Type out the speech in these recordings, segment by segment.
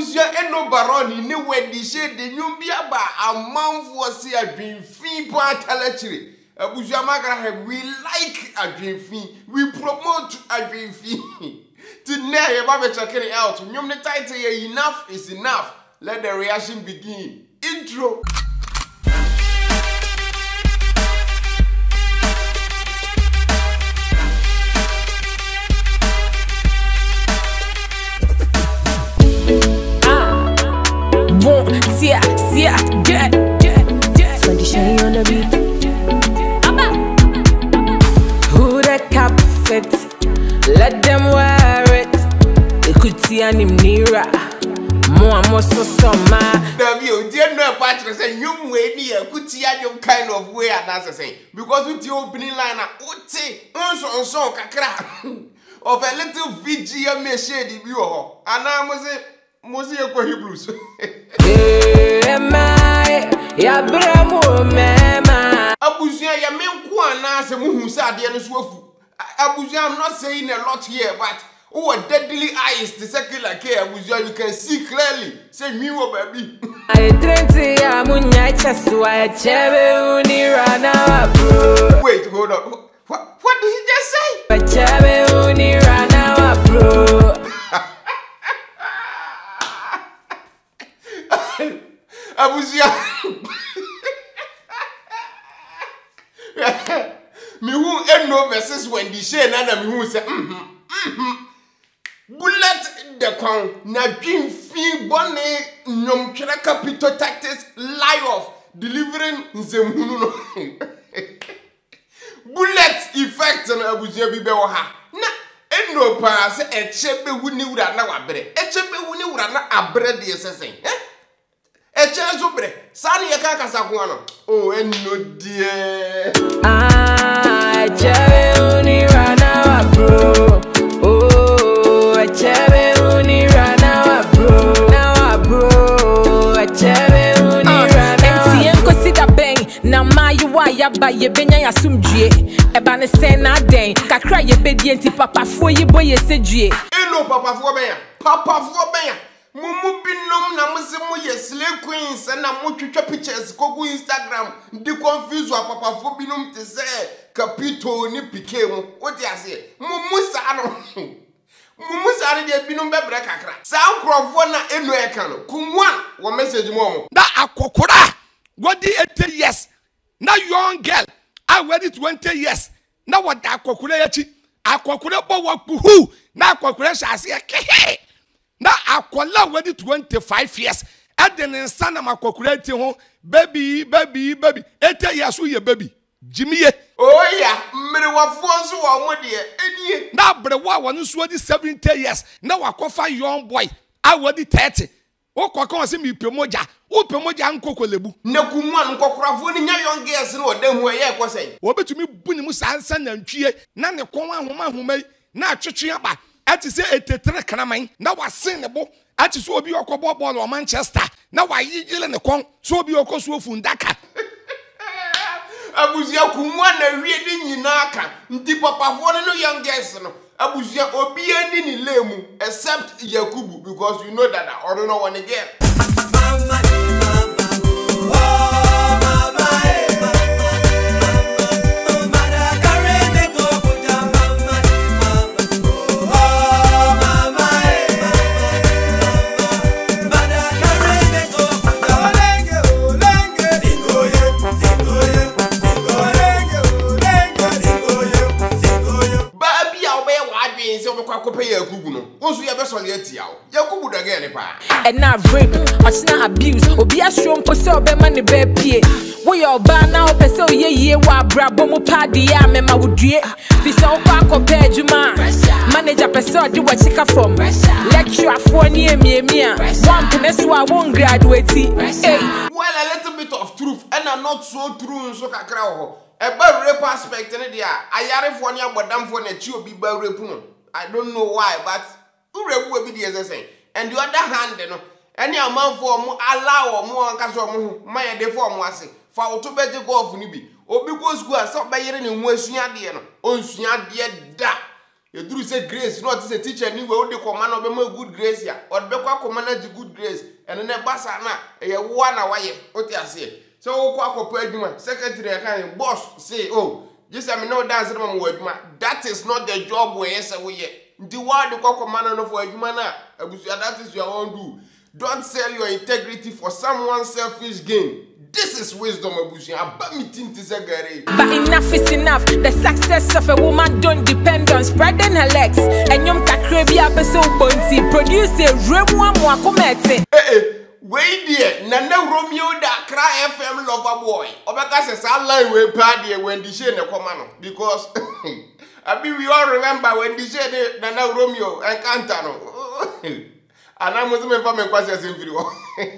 Abusua eno baroni ne wedi shade nyum bia ba amanfo se adwenfin pa talachire. Abusua magara we like adwenfin. We promote adwenfin. Today you ba check it out. Nyum the title enough is enough. Let the reaction begin. Intro. Get. Condition on the beat. Who that cap fit? Let them wear it. They could see an imnira. More so summer. You didn't know part of saying you may be a good kind of way at that's saying. Because with the opening line, also kakra of a little VGM shady view. And I was it. Mosi yako Hebrews. Ya bramo mema. Abusua ya menkwa na se muhu sa ade no so afu. Abusua, I'm not saying a lot here, but who are deadly eyes to secular care. Abusua, you can see clearly. Say me wo baby. I drink ya munya chaswa chebe unirana bro. Wait, hold up. What did he just say? Chebe unirana bro. Abusua. Me who eno versus when the share na me who say bullet the crown na dream fi bone nyom twere capital tactics lie off delivering nzemhunu no bullet effect na abusua bi be wo ha na eno pa se eche be hu ni wura na wabre eche be hu ni wura na abre de sesen eche so bre sani ye ka kasa ko ano oh eno die chebe unirana bro. Oh chebe unirana bro. Now bro chebe unirana. MTN consider bang na mayiwa ya ba ye benya ya sumdue eba ne sen na den kakra ye bedi enti papa fo yi boye sedue eno papa fo benya mumu binom na musemu ye slay queens na mutwetwa pictures kogu Instagram di confuse wa papa fo binom te say capito ni pike mu odi ase mumu sa de binom bebre kakra sa nkrofo na eno e kan kumwan wo message mo na akokora wodi 80 years na young girl I ready 20 years na wada akokora yachi akokora bo wakuhu na akokora shase kehe na akola wedi 25 years eden nsa na makokura ti ho baby 80 years wo ye baby jimiye oh ya mmere wafo nso wo mo de edie na brewa wonu so di 70 years na wakofa young boy awodi 30 wo kokon se mi pemoja wo pemoja nkokolebu na kumwan nkokorafo ni nya young girls na odam ho ye ekosen wo betumi bu ni mu sansa na ntwie na ne kon ahoma na atwetwe aba ati se etetre kraman na wasen ne bo ati so obi okobo ball o Manchester na wayigile ne kon so obi okoso ofundaka abuzia kumwa na wie di nyina aka nti papafo no young girls no abuzia obi edi ni lemu except Yakubu because you know that I don't know when again Yakubu no onso ye be sole atia o Yakubu dage ne pa and na rape or abuse obi ashom po se obema ne be pie wo ye oba na o pese o ye wa brabo mo padi ya me ma wodue fi se o kwa akopɛ adwuma manager pese o de wa chika from lecture for ni emiemia one pene so a won graduate hey well a little bit of truth and not so true so kakra ho e ba rape aspect ne dia ayarefo ne abodamfo na chi obi ba rape no I don't know why, but urebu be the saying. And the other hand, no, any amount for more allow more and caso my deform was it. For to better go off nibi. Or because go and stop by hearing in Western, on Sunya, dear da. You do say grace, not say teacher anyway, the command of a good grace ya, or the command of good grace, and then a basana, a 1 hour, what I say. So, secretary, boss say, oh, just I know that's the word, that is not the job where yes, we the word the command of a human, that is your own do. Don't sell your integrity for someone's selfish gain. This is wisdom, Abusia. But enough is enough. The success of a woman don't depend on spreading her legs. And you can't episode bounty produce a Remo Mwakumete. Wait there, Nana Romeo that cry FM lover boy. Obaka says I line with party when the shade the command because I mean we all remember when the shade Nana Romeo and Cantano. And I'm with me from a question in video.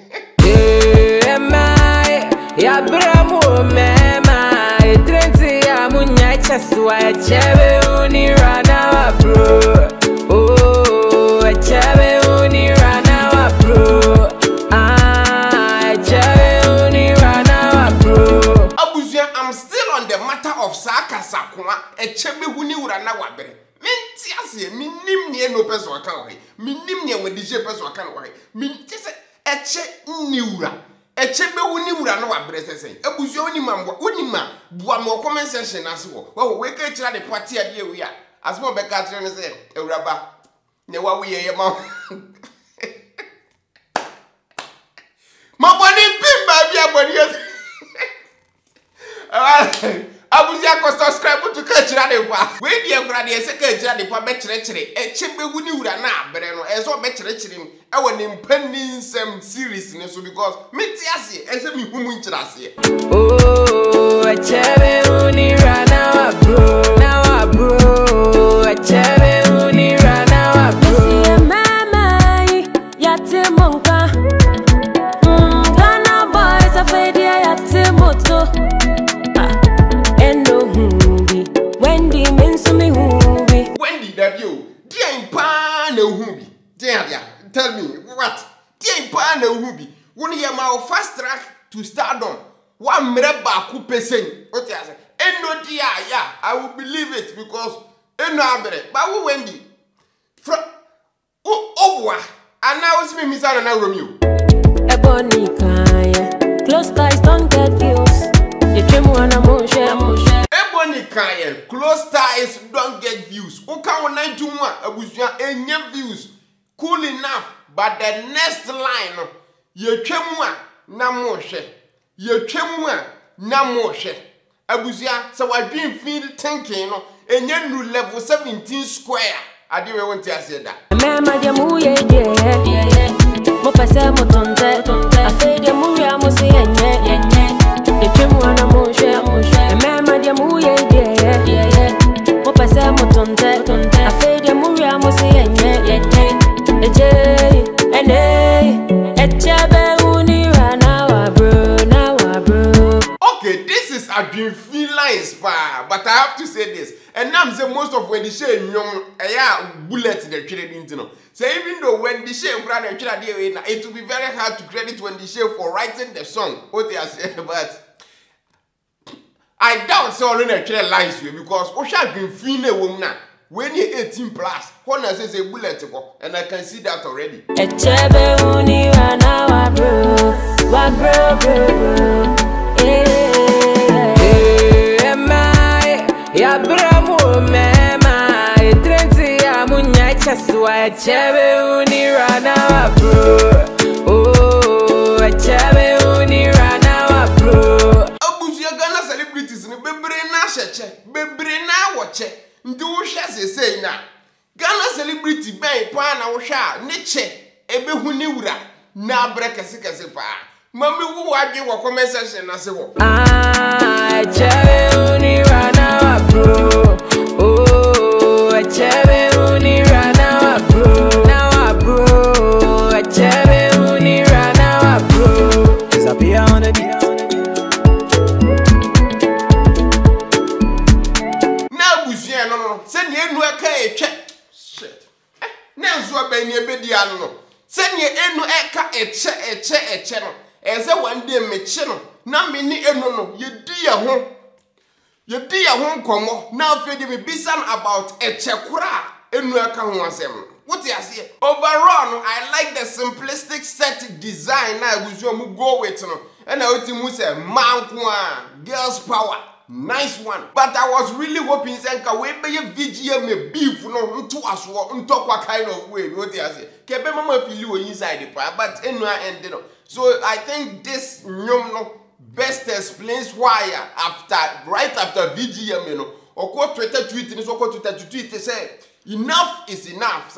Ya bramo mema Trenti ya munyacha suwa Chebe unirana wa bro Oh, chebe unirana wa bro Chebe unirana wa bro Abuzia, I'm still on the matter of Saka Sakuma Chebe unirana wa bre Mintiasi, minim nie no peso wakanwahi Minim nie wedije peso wakanwahi Mintise eche niura Echebe wuni wura no wabrese sen ebusua woni mambo woni ma bua mo comment section ase wo we ka kira de party ade we a asmo be ka kira ne se ewuraba ne wa we ye ma ma boni pimba bi aboni abusia ko subscribe to ka kira de kwa we die kura de se ka kira de kwa be kire echebe wuni wura na abre no eso be kire I want him pending some seriousness because me tiasi and say me humu inchirasi. Oh, a chebe unira now a bro, a chebe unira now a bro. See mama, yate monka. Ghana boys a fedia yate moto. Endo humbi, Wendy mensumi humbi. Wendy that you, dia impa no humbi, dia. Tell me, what? Dear Pana Ruby, when you are fast track to stardom, 1 minute back, who paying? What you say? And no, dear, yeah, I will believe it because no, but who Wendy? From oh, and now it's me, Miss Anna Romeo. Ebony Kaya, close ties don't get views. You trim one emotion. Ebony Kaya, close ties don't get views. Okay, when I do one, I was any views. Cool enough, but the next line, ye chemwa na moshe, ye chemwa na moshe. Abuzia, so I been feel thinking, and you new level 17 square. I didn't want to say that. Mama, the muye, yeah, Mopasa motonte, I say the muya mosi, ye chemwa na moshe, Mama, the muye, yeah, Mopasa motonte, I say the muya mosi, Okay, this is a dream lines, but I have to say this. And now I'm saying most of when the share young bullet the trading to know. So even though when the share brand it will be very hard to credit when the share for writing the song. What they are saying, but I doubt so only the lines because Osha dream feel a woman now. When you're 18 plus, Honor says a bullet, and I can see that already. Abusia Ghana celebrities, Bebre na watch. Do say na Ghana celebrity ben pa na wo hwa neche ebe hu ni wura na brekese kese pa mami wo wadwe wo comment section na se wo chebe unira na wa bro oh chebe unira na wa bro chebe unira na wa bro disappear on the beat. Send you no check shit. Nanzo be ni ebedi anu no. Send you enu eka eche no. Eze one day me che no. Na me ni enu no ye di ye ho. You did a home como now feed me bisan about a chekura enu aka ho asem. What you say? Overall, I like the simplistic set design na abusuamu go with no. And I would say man girls power. Nice one. But I was really hoping Zenka we be VGM beef no into aswo into what kind of way. What you say? Kebe mama feel you inside the part, but anyway end no. So I think this no best explains why right after VGM you know or Twitter tweet so Twitter tweet say enough is enough.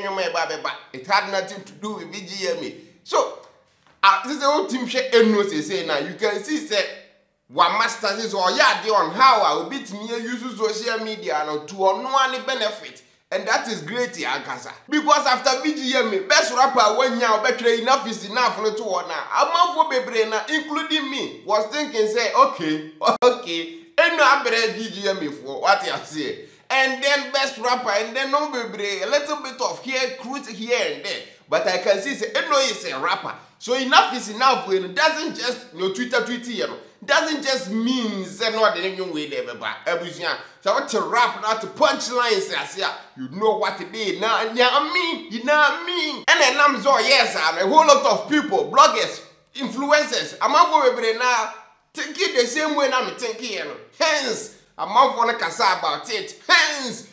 It had nothing to do with VGM. So this is the whole team share say now you can see say one master is or yeah they on how I will beat me use social media and to no any benefit. And that is great, Ankasa. Because after VGM, best rapper when you better enough is enough no to one now. I'm for Bebrena, including me, was thinking say, okay, and no better VGM for what you say. And then best rapper, and then no Bebre, a little bit of here, cruise here and there. But I can see say, no is a rapper. So enough is enough when it doesn't just no Twitter, you know. Doesn't just mean say no the new way there, but so what to rap, not to punchlines, you know what it is. Now, you know what I mean? And then I'm so yes, a whole lot of people, bloggers, influencers, I'm going now thinking the same way I'm thinking. Hence, I'm not going to cast about it. Hence,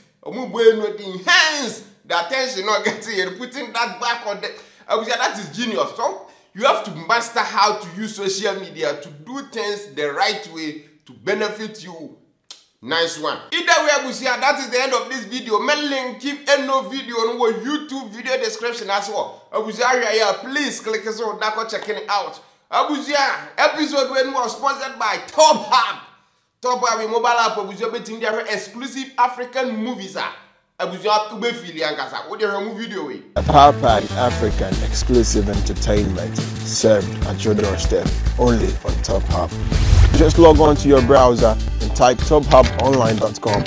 hence, the attention not getting putting that back on the. That is genius. So you have to master how to use social media to do things the right way to benefit you. Nice one. Either way, Abusia, that is the end of this video. Men link keep no video on our YouTube video description as well. Abusia, please click us on that, checking it out. Abusia, episode when was sponsored by Top Hub. Top Hub mobile app. Abusia betting their exclusive African movies. Abusia to be feeling Ankasa. What the movie video way? A power-packed African exclusive entertainment served at your doorstep only on Top Hub. Just log on to your browser and type tophubonline.com.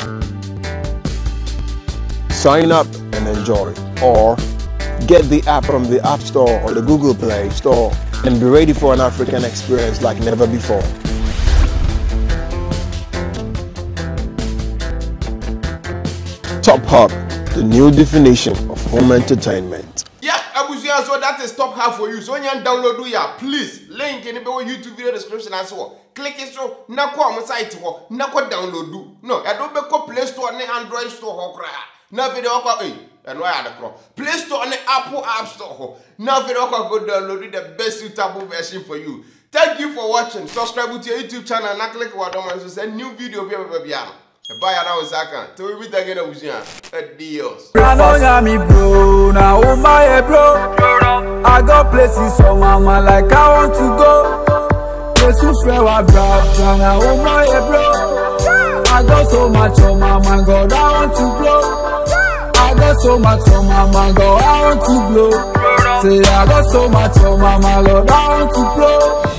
Sign up and enjoy, or get the app from the App Store or the Google Play Store and be ready for an African experience like never before. Top Hub, the new definition of home entertainment. Yeah, Abusia, so that is Top Hub for you. So when you download it, please link in the YouTube video description as well. Click it so na ko am site ho na ko download do. No, I don't be ko Play Store and Android Store ho kra. Na video ko and why the pro. Play Store and Apple App Store ho. Na video ko go download the best suitable version for you. Thank you for watching. Subscribe to your YouTube channel and click what on so send new video biano. Bye now, Zaka. Till we meet again, adios. I me bro, now oh my bro. I got places on my mind like I want to go. Places where I drop down, now oh my bro. I got so much on my mind, God, I want to blow. I got so much on my mind, God, I want to blow. Say I got so much on my mind, God, I want to blow.